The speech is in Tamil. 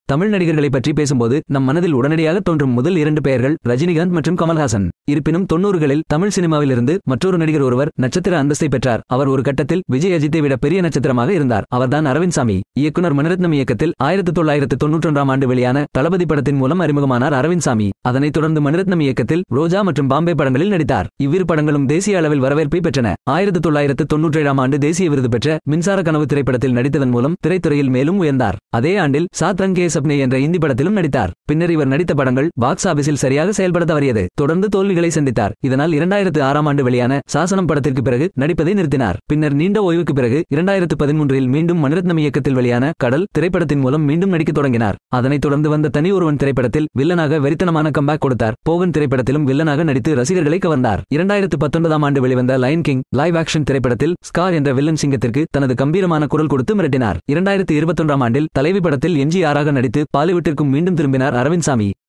தமிழ் நடிகர்களை பற்றி பேசும்போது நம் மனதில் உடனடியாக தோன்றும் முதல் 2 பெயர்கள் ரஜினிகாந்த் மற்றும் கமல்ஹாசன். இருப்பினும் 90களில் தமிழ் சினிமாவிலிருந்து மற்றொரு நடிகர் ஒருவர் நட்சத்திர அந்தஸ்தை பெற்றார். அவர் ஒரு கட்டத்தில் விஜய் அஜித்தை விட பெரிய நட்சத்திரமாக இருந்தார். அவர்தான் அரவிந்த் சாமி. இயக்குனர் மணிரத்னம் இயக்கத்தில் 1991ஆம் ஆண்டு வெளியான தளபதி படத்தின் மூலம் அறிமுகமானார் அரவிந்த் சாமி. அதனைத் தொடர்ந்து மணிரத்னம் இயக்கத்தில் ரோஜா மற்றும் பாம்பே படங்களில் நடித்தார். இவ்விரு படங்களும் தேசிய அளவில் வரவேற்பை பெற்றன. 1997ஆம் ஆண்டு தேசிய விருது பெற்ற மின்சார கனவு திரைப்படத்தில் நடித்ததன் மூலம் திரைத்துறையில் மேலும் உயர்ந்தார். அதே ஆண்டில் சாத் ரங் கே சப்னே என்ற இந்தி படத்திலும் நடித்தார். பின்னர் இவர் நடித்த படங்கள் பாக்ஸ் ஆபீஸில் சரியாக செயல்பட தவறியது. தொடர்ந்து தோல்விகளை சந்தித்தார். இதனால் 2006ஆம் ஆண்டு வெளியான சாசனம் படத்திற்கு பிறகு நடிப்பதை நிறுத்தினார். பின்னர் நீண்ட ஓய்வுக்கு பிறகு 2013இல் மீண்டும் மணிரத்னம் இயக்கத்தில் வெளியான கடல் திரைப்படத்தின் மூலம் மீண்டும் நடிக்கத் தொடங்கினார். அதனைத் தொடர்ந்து வந்த தனி ஒருவன் திரைப்படத்தில் வில்லனாக வெறித்தனமான கம்பேக் கொடுத்தார். போகன் திரைப்படத்திலும் வில்லனாக நடித்து ரசிகர்களை கவர்ந்தார். 2019ஆம் ஆண்டு வெளிவந்த லயன் கிங் லைவ் ஆக்ஷன் திரைப்படத்தில் ஸ்கார் என்ற வில்லன் சிங்கத்திற்கு தனது கம்பீரமான குரல் கொடுத்து மிரட்டினார். 2021ஆம் ஆண்டில் தலைவி படத்தில் எம்ஜிஆராக நடித்து பாலிவுட்டிற்கும் மீண்டும் திரும்பினார் அரவிந்த் சாமி.